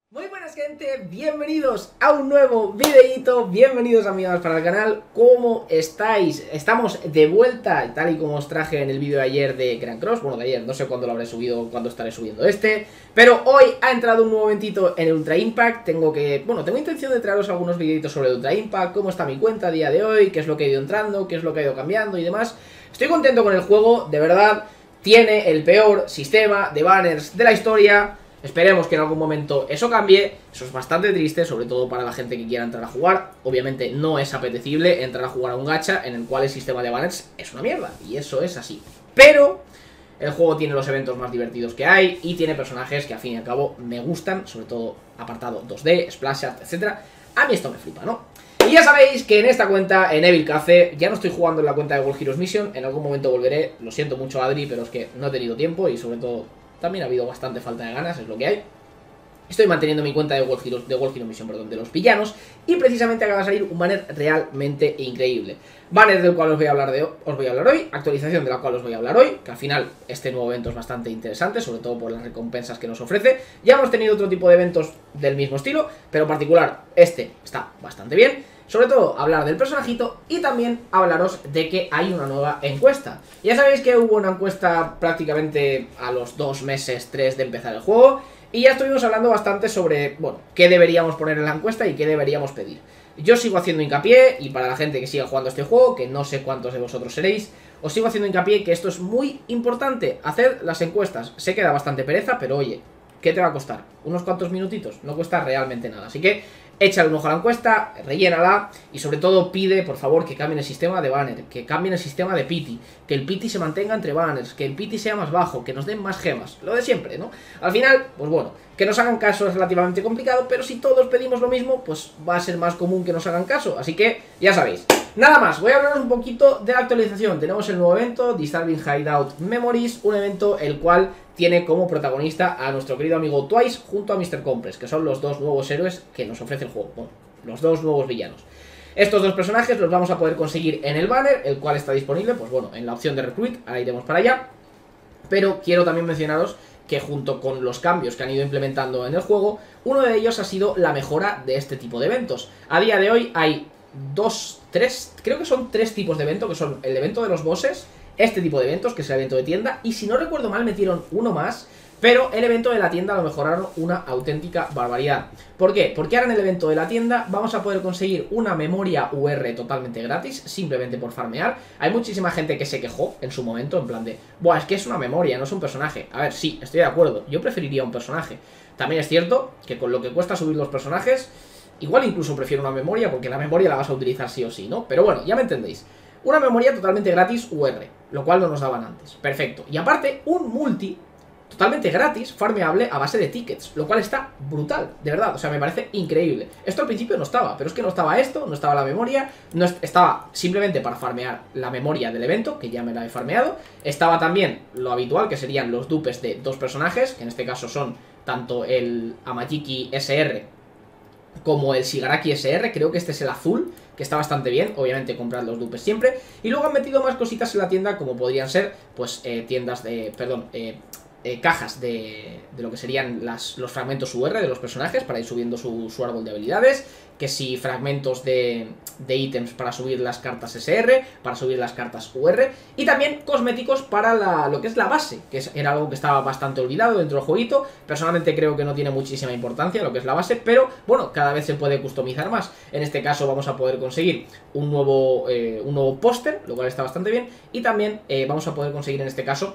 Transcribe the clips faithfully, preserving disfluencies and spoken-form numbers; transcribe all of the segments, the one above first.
Muy buenas gente, bienvenidos a un nuevo videíto, bienvenidos amigos para el canal. ¿Cómo estáis? Estamos de vuelta, tal y como os traje en el vídeo de ayer de Grand Cross. Bueno, de ayer, no sé cuándo lo habré subido, cuándo estaré subiendo este, pero hoy ha entrado un nuevo eventito en el Ultra Impact. Tengo que, bueno, tengo intención de traeros algunos videitos sobre el Ultra Impact, cómo está mi cuenta a día de hoy, qué es lo que ha ido entrando, qué es lo que ha ido cambiando y demás. Estoy contento con el juego, de verdad. Tiene el peor sistema de banners de la historia. Esperemos que en algún momento eso cambie. Eso es bastante triste, sobre todo para la gente que quiera entrar a jugar. Obviamente no es apetecible entrar a jugar a un gacha en el cual el sistema de banners es una mierda, y eso es así. Pero el juego tiene los eventos más divertidos que hay y tiene personajes que al fin y al cabo me gustan, sobre todo apartado dos D, splash art, etcétera. A mí esto me flipa, ¿no? Y ya sabéis que en esta cuenta, en Evil Cafe, ya no estoy jugando en la cuenta de World Heroes Mission. En algún momento volveré, lo siento mucho Adri, pero es que no he tenido tiempo y sobre todo también ha habido bastante falta de ganas, es lo que hay. Estoy manteniendo mi cuenta de World Heroes, de World Heroes Mission, perdón, de los villanos. Y precisamente acaba de salir un banner realmente increíble. Banner del cual os voy a hablar de os voy a hablar hoy, actualización de la cual os voy a hablar hoy, que al final este nuevo evento es bastante interesante, sobre todo por las recompensas que nos ofrece. Ya hemos tenido otro tipo de eventos del mismo estilo, pero en particular este está bastante bien. Sobre todo hablar del personajito y también hablaros de que hay una nueva encuesta. Ya sabéis que hubo una encuesta prácticamente a los dos meses, tres de empezar el juego. Y ya estuvimos hablando bastante sobre, bueno, qué deberíamos poner en la encuesta y qué deberíamos pedir. Yo sigo haciendo hincapié, y para la gente que siga jugando este juego, que no sé cuántos de vosotros seréis, os sigo haciendo hincapié que esto es muy importante, hacer las encuestas. Sé que da bastante pereza, pero oye, ¿qué te va a costar? ¿Unos cuantos minutitos? No cuesta realmente nada, así que échale un ojo a la encuesta, rellénala y sobre todo pide, por favor, que cambien el sistema de banner, que cambien el sistema de pity, que el pity se mantenga entre banners, que el pity sea más bajo, que nos den más gemas, lo de siempre, ¿no? Al final, pues bueno, que nos hagan caso es relativamente complicado, pero si todos pedimos lo mismo, pues va a ser más común que nos hagan caso, así que ya sabéis. Nada más, voy a hablaros un poquito de la actualización. Tenemos el nuevo evento, Disturbing Hideout Memories, un evento el cual tiene como protagonista a nuestro querido amigo Twice junto a míster Compress, que son los dos nuevos héroes que nos ofrece el juego, bueno, los dos nuevos villanos. Estos dos personajes los vamos a poder conseguir en el banner, el cual está disponible, pues bueno, en la opción de Recruit, ahora iremos para allá. Pero quiero también mencionaros que junto con los cambios que han ido implementando en el juego, uno de ellos ha sido la mejora de este tipo de eventos. A día de hoy hay dos, tres, creo que son tres tipos de evento, que son el evento de los bosses, este tipo de eventos, que es el evento de tienda, y si no recuerdo mal metieron uno más, pero el evento de la tienda lo mejoraron una auténtica barbaridad. ¿Por qué? Porque ahora en el evento de la tienda vamos a poder conseguir una memoria U R totalmente gratis, simplemente por farmear. Hay muchísima gente que se quejó en su momento, en plan de, buah, es que es una memoria, no es un personaje. A ver, sí, estoy de acuerdo, yo preferiría un personaje. También es cierto que con lo que cuesta subir los personajes, igual incluso prefiero una memoria, porque la memoria la vas a utilizar sí o sí, ¿no? Pero bueno, ya me entendéis. Una memoria totalmente gratis U R, lo cual no nos daban antes. Perfecto. Y aparte, un multi totalmente gratis, farmeable a base de tickets, lo cual está brutal, de verdad, o sea, me parece increíble. Esto al principio no estaba, pero es que no estaba esto, no estaba la memoria, no est estaba simplemente para farmear la memoria del evento, que ya me la he farmeado. Estaba también lo habitual, que serían los dupes de dos personajes, que en este caso son tanto el Amajiki S R como el Shigaraki S R, creo que este es el azul, que está bastante bien, obviamente comprad los dupes siempre. Y luego han metido más cositas en la tienda, como podrían ser, pues, eh, tiendas de, perdón, eh, eh, cajas de, de lo que serían las, los fragmentos U R de los personajes, para ir subiendo su, su árbol de habilidades, que si fragmentos de, de ítems para subir las cartas S R, para subir las cartas U R, y también cosméticos para la, lo que es la base, que es, era algo que estaba bastante olvidado dentro del jueguito. Personalmente creo que no tiene muchísima importancia lo que es la base, pero bueno, cada vez se puede customizar más. En este caso vamos a poder conseguir un nuevo, eh, un nuevo póster, lo cual está bastante bien, y también eh, vamos a poder conseguir en este caso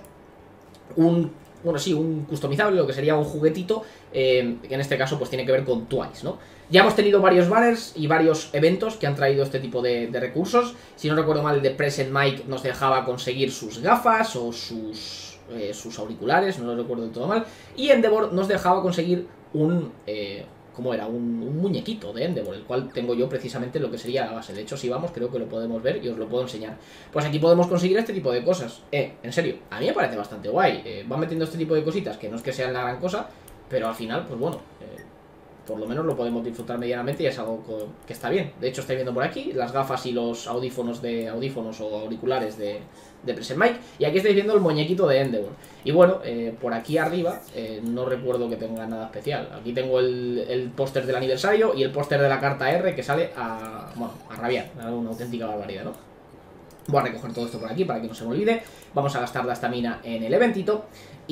un... bueno, sí, un customizable, lo que sería un juguetito, eh, que en este caso pues tiene que ver con Twice, ¿no? Ya hemos tenido varios banners y varios eventos que han traído este tipo de, de recursos. Si no recuerdo mal, el de Present Mic nos dejaba conseguir sus gafas o sus, eh, sus auriculares, no lo recuerdo del todo mal. Y Endeavor nos dejaba conseguir un... Eh, ¿cómo era? Un, un muñequito de Endeavor, el cual tengo yo precisamente lo que sería la base. De hecho, si vamos, creo que lo podemos ver y os lo puedo enseñar. Pues aquí podemos conseguir este tipo de cosas. Eh, en serio, a mí me parece bastante guay. Eh, van metiendo este tipo de cositas, que no es que sean la gran cosa, pero al final, pues bueno, eh, por lo menos lo podemos disfrutar medianamente y es algo que está bien. De hecho, estáis viendo por aquí las gafas y los audífonos de audífonos o auriculares de, de Present Mic. Y aquí estáis viendo el muñequito de Endeavor. Y bueno, eh, por aquí arriba eh, no recuerdo que tenga nada especial. Aquí tengo el, el póster del aniversario y el póster de la carta R que sale a, bueno, a rabiar. Una auténtica barbaridad, ¿no? Voy a recoger todo esto por aquí para que no se me olvide. Vamos a gastar la estamina en el eventito.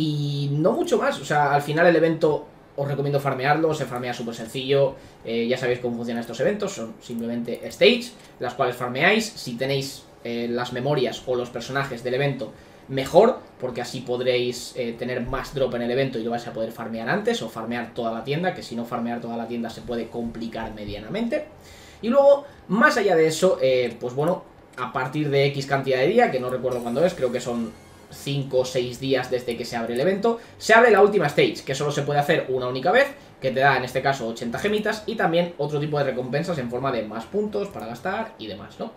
Y no mucho más. O sea, al final el evento os recomiendo farmearlo. Se farmea súper sencillo. eh, Ya sabéis cómo funcionan estos eventos. Son simplemente stage, las cuales farmeáis. Si tenéis eh, las memorias o los personajes del evento, mejor, porque así podréis eh, tener más drop en el evento y lo vais a poder farmear antes o farmear toda la tienda, que si no farmear toda la tienda se puede complicar medianamente. Y luego, más allá de eso, eh, pues bueno, a partir de X cantidad de día, que no recuerdo cuándo es, creo que son cinco o seis días desde que se abre el evento, se abre la última stage, que solo se puede hacer una única vez, que te da en este caso ochenta gemitas y también otro tipo de recompensas en forma de más puntos para gastar y demás, ¿no?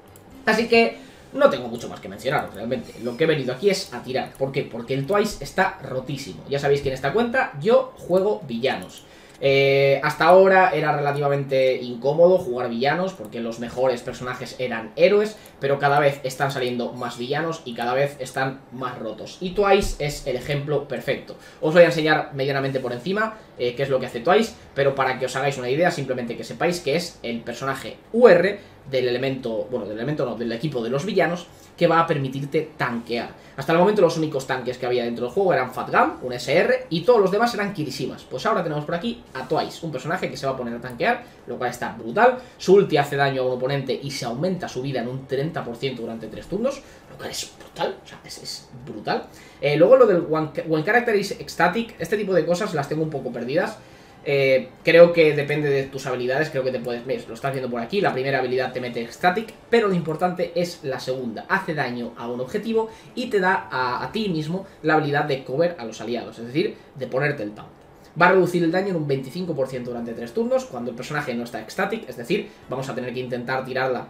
Así que no tengo mucho más que mencionaros, realmente. Lo que he venido aquí es a tirar. ¿Por qué? Porque el Twice está rotísimo. Ya sabéis que en esta cuenta yo juego villanos. Eh, hasta ahora era relativamente incómodo jugar villanos porque los mejores personajes eran héroes, pero cada vez están saliendo más villanos y cada vez están más rotos. Y Twice es el ejemplo perfecto. Os voy a enseñar medianamente por encima eh, qué es lo que hace Twice, pero para que os hagáis una idea, simplemente que sepáis que es el personaje U R del elemento, bueno, del elemento no, del equipo de los villanos, que va a permitirte tanquear. Hasta el momento los únicos tanques que había dentro del juego eran Fatgam, un S R, y todos los demás eran Kirishimas. Pues ahora tenemos por aquí a Twice, un personaje que se va a poner a tanquear, lo cual está brutal. Su ulti hace daño a un oponente y se aumenta su vida en un treinta por ciento durante tres turnos, lo cual es brutal, o sea, es, es brutal. Eh, luego lo del one, one Character is Ecstatic, este tipo de cosas las tengo un poco perdidas. Eh, creo que depende de tus habilidades. Creo que te puedes, ves, lo estás viendo por aquí. La primera habilidad te mete Ecstatic, pero lo importante es la segunda. Hace daño a un objetivo y te da a, a ti mismo la habilidad de cover a los aliados, es decir, de ponerte el taunt. Va a reducir el daño en un veinticinco por ciento durante tres turnos cuando el personaje no está Ecstatic, es decir, vamos a tener que intentar tirarla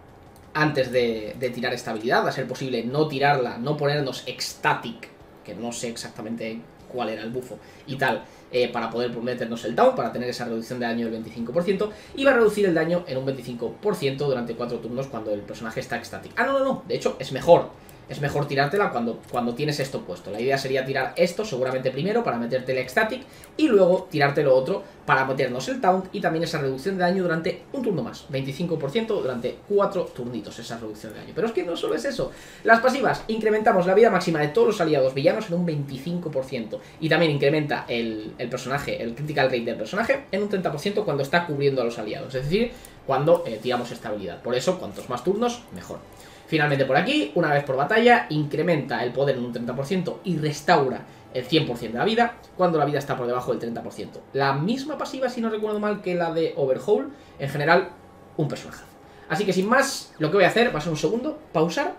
antes de, de tirar esta habilidad, a ser posible no tirarla, no ponernos Ecstatic, que no sé exactamente cuál era el bufo y tal, eh, para poder meternos el down, para tener esa reducción de daño del veinticinco por ciento, y va a reducir el daño en un veinticinco por ciento durante cuatro turnos cuando el personaje está Ecstatic. Ah, no, no, no, de hecho es mejor. Es mejor tirártela cuando, cuando tienes esto puesto. La idea sería tirar esto seguramente primero para meterte el Ecstatic y luego tirarte lo otro para meternos el Taunt y también esa reducción de daño durante un turno más. veinticinco por ciento durante cuatro turnitos esa reducción de daño. Pero es que no solo es eso. Las pasivas, incrementamos la vida máxima de todos los aliados villanos en un veinticinco por ciento. Y también incrementa el, el personaje, el critical rate del personaje en un treinta por ciento cuando está cubriendo a los aliados. Es decir, cuando eh, tiramos esta habilidad. Por eso, cuantos más turnos, mejor. Finalmente por aquí, una vez por batalla, incrementa el poder en un treinta por ciento y restaura el cien por ciento de la vida cuando la vida está por debajo del treinta por ciento. La misma pasiva, si no recuerdo mal, que la de Overhaul. En general, un personaje. Así que sin más, lo que voy a hacer va a ser un segundo, pausar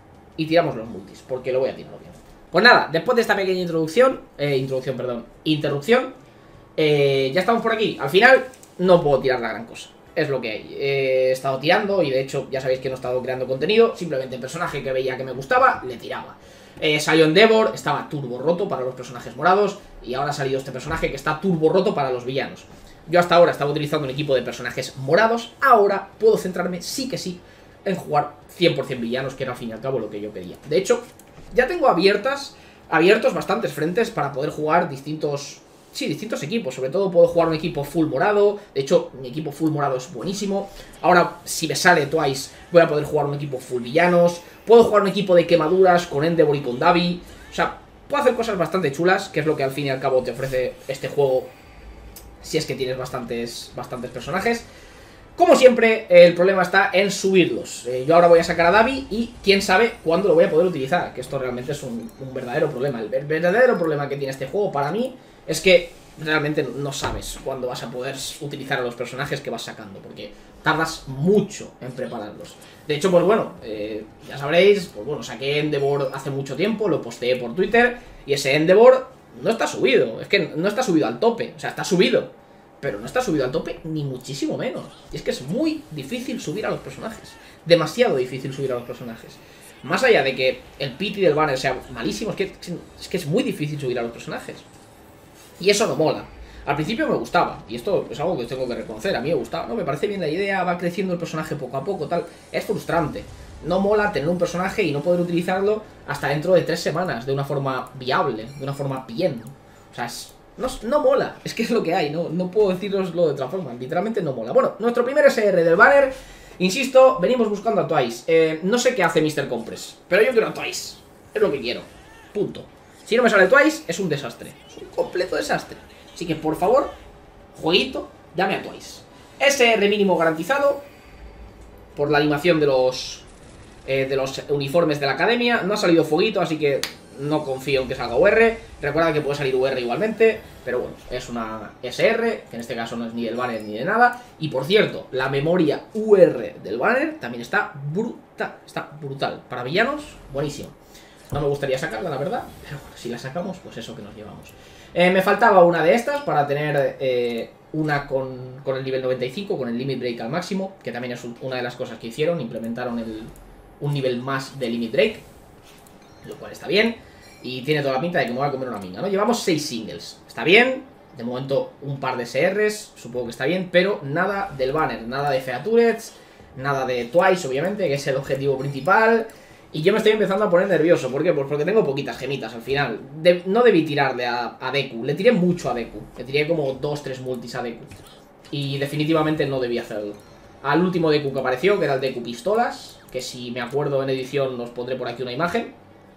y tiramos los multis, porque lo voy a tirar bien. Pues nada, después de esta pequeña introducción, eh, introducción, perdón, interrupción, eh, ya estamos por aquí. Al final, no puedo tirar la gran cosa. Es lo que hay. He estado tirando y de hecho ya sabéis que no he estado creando contenido. Simplemente el personaje que veía que me gustaba, le tiraba. eh, Salió Endeavor, estaba turbo roto para los personajes morados. Y ahora ha salido este personaje que está turbo roto para los villanos. Yo hasta ahora estaba utilizando un equipo de personajes morados. Ahora puedo centrarme, sí que sí, en jugar cien por cien villanos, que era al fin y al cabo lo que yo quería. De hecho, ya tengo abiertas Abiertos bastantes frentes para poder jugar distintos... Sí, distintos equipos, sobre todo puedo jugar un equipo full morado. De hecho, mi equipo full morado es buenísimo. Ahora, si me sale Twice, voy a poder jugar un equipo full villanos. Puedo jugar un equipo de quemaduras con Endeavor y con Davi. O sea, puedo hacer cosas bastante chulas, que es lo que al fin y al cabo te ofrece este juego, si es que tienes bastantes, bastantes personajes. Como siempre, el problema está en subirlos. eh, Yo ahora voy a sacar a Davi y quién sabe cuándo lo voy a poder utilizar, que esto realmente es un, un verdadero problema. El verdadero problema que tiene este juego para mí es que realmente no sabes cuándo vas a poder utilizar a los personajes que vas sacando, porque tardas mucho en prepararlos. De hecho, pues bueno, eh, ya sabréis, pues bueno, saqué Endeavor hace mucho tiempo, lo posteé por Twitter, y ese Endeavor no está subido, es que no está subido al tope, o sea, está subido, pero no está subido al tope ni muchísimo menos. Y es que es muy difícil subir a los personajes, demasiado difícil subir a los personajes. Más allá de que el pity del banner sea malísimo, es que, es que es muy difícil subir a los personajes. Y eso no mola. Al principio me gustaba, y esto es algo que tengo que reconocer, a mí me gustaba, ¿no? Me parece bien la idea, va creciendo el personaje poco a poco, tal. Es frustrante. No mola tener un personaje y no poder utilizarlo hasta dentro de tres semanas, de una forma viable, de una forma bien. O sea, es, no, no mola, es que es lo que hay, no, no puedo deciroslo de otra forma, literalmente no mola. Bueno, nuestro primer S R del banner, insisto, venimos buscando a Twice. Eh, no sé qué hace míster Compress, pero yo quiero a Twice, es lo que quiero, punto. Si no me sale Twice, es un desastre, es un completo desastre. Así que, por favor, jueguito, dame a Twice. S R mínimo garantizado por la animación de los eh, de los uniformes de la academia. No ha salido fueguito, así que no confío en que salga U R. Recuerda que puede salir U R igualmente, pero bueno, es una S R, que en este caso no es ni del banner ni de nada. Y por cierto, la memoria U R del banner también está brutal, está brutal. Para villanos, buenísimo. No me gustaría sacarla, la verdad, pero bueno, si la sacamos, pues eso que nos llevamos. Eh, me faltaba una de estas para tener eh, una con, con el nivel noventa y cinco, con el Limit Break al máximo, que también es una de las cosas que hicieron, implementaron el, un nivel más de Limit Break, lo cual está bien, y tiene toda la pinta de que me voy a comer una minga, ¿no? Llevamos seis singles, está bien, de momento un par de S Rs, supongo que está bien, pero nada del banner, nada de Featurets, nada de Twice, obviamente, que es el objetivo principal. Y yo me estoy empezando a poner nervioso. ¿Por qué? Pues porque tengo poquitas gemitas al final. De, no debí tirarle a, a Deku. Le tiré mucho a Deku. Le tiré como dos tres multis a Deku. Y definitivamente no debí hacerlo. Al último Deku que apareció, que era el Deku Pistolas, que si me acuerdo en edición os pondré por aquí una imagen.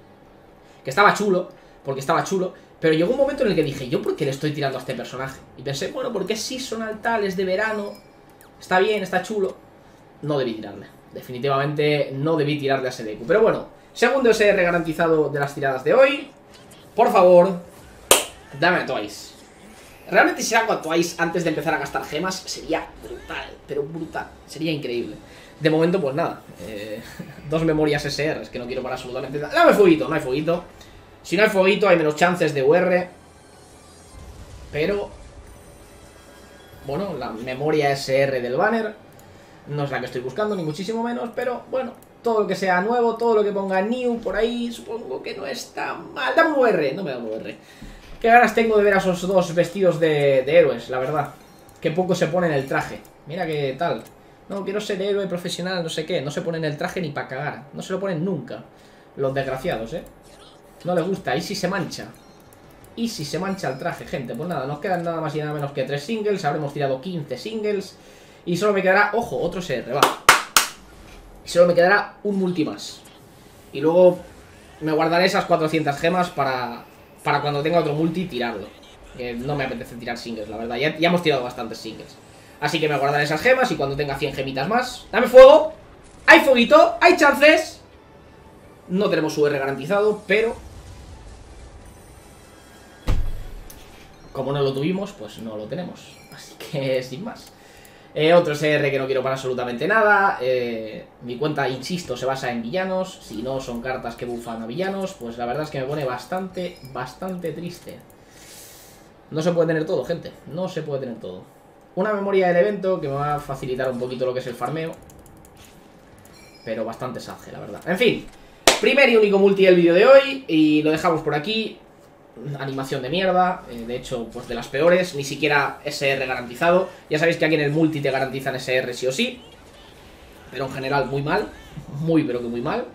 Que estaba chulo, porque estaba chulo. Pero llegó un momento en el que dije, ¿yo por qué le estoy tirando a este personaje? Y pensé, bueno, porque es seasonal tal, es de verano. Está bien, está chulo. No debí tirarle. Definitivamente no debí tirarle a ese Deku. Pero bueno, segundo S R garantizado de las tiradas de hoy. Por favor, dame a Twice. Realmente si hago a Twice antes de empezar a gastar gemas sería brutal, pero brutal. Sería increíble. De momento pues nada, eh, dos memorias S Rs que no quiero para absolutamente nada. Dame fueguito, no hay fueguito. Si no hay fueguito hay menos chances de U R. Pero bueno, la memoria S R del banner no es la que estoy buscando, ni muchísimo menos, pero bueno, todo lo que sea nuevo, todo lo que ponga new por ahí, supongo que no está mal. Dame un U R, no me da un U R. Qué ganas tengo de ver a esos dos vestidos de, de héroes, la verdad. Qué poco se pone en el traje. Mira qué tal. No, quiero ser héroe profesional, no sé qué. No se ponen el traje ni para cagar. No se lo ponen nunca. Los desgraciados, ¿eh? No les gusta. Y si se mancha. Y si se mancha el traje, gente. Pues nada, nos quedan nada más y nada menos que tres singles. Habremos tirado quince singles. Y solo me quedará, ojo, otro S R, va. Y solo me quedará un multi más. Y luego me guardaré esas cuatrocientas gemas para, para cuando tenga otro multi tirarlo. Que no me apetece tirar singles, la verdad. Ya, ya hemos tirado bastantes singles. Así que me guardaré esas gemas y cuando tenga cien gemitas más. ¡Dame fuego! ¡Hay fueguito! ¡Hay chances! No tenemos U R garantizado, pero como no lo tuvimos, pues no lo tenemos. Así que sin más. Eh, otro S R que no quiero para absolutamente nada. eh, Mi cuenta, insisto, se basa en villanos. Si no son cartas que bufan a villanos, pues la verdad es que me pone bastante, bastante triste. No se puede tener todo, gente. No se puede tener todo. Una memoria del evento que me va a facilitar un poquito lo que es el farmeo. Pero bastante salge, la verdad. En fin, primer y único multi del vídeo de hoy. Y lo dejamos por aquí. Animación de mierda, eh, de hecho, pues de las peores. Ni siquiera S R garantizado. Ya sabéis que aquí en el multi te garantizan S R sí o sí, pero en general muy mal. Muy pero que muy mal.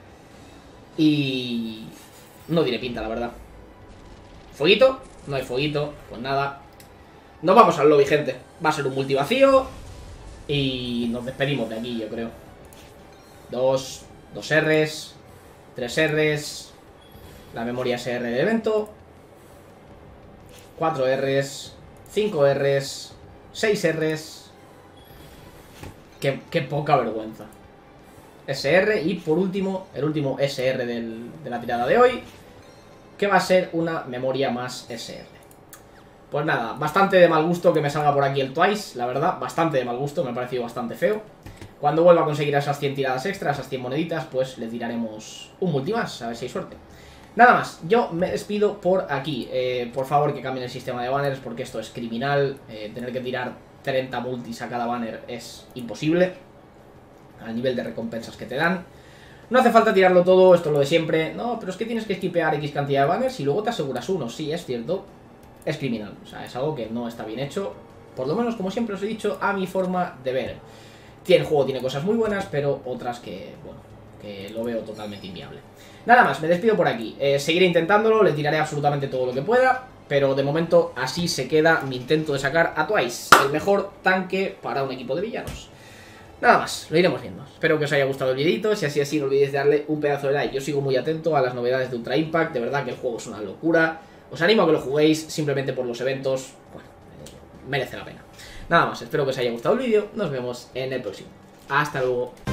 Y no tiene pinta, la verdad. ¿Fueguito? No hay fueguito, pues nada. Nos vamos al lobby, gente. Va a ser un multi vacío y nos despedimos de aquí, yo creo. Dos, dos Rs, tres Rs, la memoria S R de evento, cuatro Rs, cinco Rs, seis Rs. Qué, qué poca vergüenza. S R y por último, el último S R del, de la tirada de hoy, que va a ser una memoria más S R. Pues nada, bastante de mal gusto que me salga por aquí el Twice, la verdad, bastante de mal gusto, me ha parecido bastante feo. Cuando vuelva a conseguir esas cien tiradas extras, esas cien moneditas, pues le tiraremos un multi más, a ver si hay suerte. Nada más, yo me despido por aquí. Eh, por favor que cambien el sistema de banners porque esto es criminal. eh, Tener que tirar treinta multis a cada banner es imposible al nivel de recompensas que te dan. No hace falta tirarlo todo, esto es lo de siempre. No, pero es que tienes que skipear X cantidad de banners y luego te aseguras uno. Sí, es cierto, es criminal. O sea, es algo que no está bien hecho, por lo menos, como siempre os he dicho, a mi forma de ver. Tiene, el juego tiene cosas muy buenas, pero otras que, bueno, que lo veo totalmente inviable. Nada más, me despido por aquí. Eh, seguiré intentándolo, le tiraré absolutamente todo lo que pueda, pero de momento así se queda mi intento de sacar a Twice, el mejor tanque para un equipo de villanos. Nada más, lo iremos viendo. Espero que os haya gustado el videito. Si así es así, no olvidéis de darle un pedazo de like. Yo sigo muy atento a las novedades de Ultra Impact. De verdad que el juego es una locura. Os animo a que lo juguéis simplemente por los eventos. Bueno, eh, merece la pena. Nada más, espero que os haya gustado el vídeo. Nos vemos en el próximo. Hasta luego.